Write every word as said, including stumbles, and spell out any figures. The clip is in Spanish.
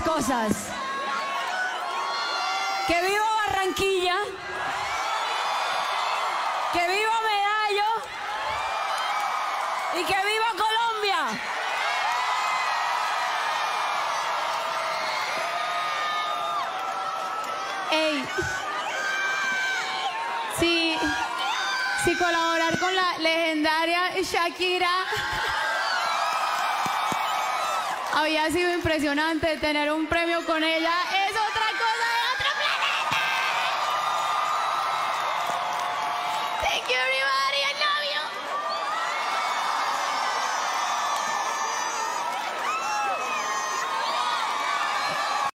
cosas. Que viva Barranquilla. Que viva Medallo. Y que viva Colombia. Ey. Sí. Sí, colaborar con la legendaria Shakira había sido impresionante. Tener un premio con ella es otra cosa de otro planeta. Thank you, everybody.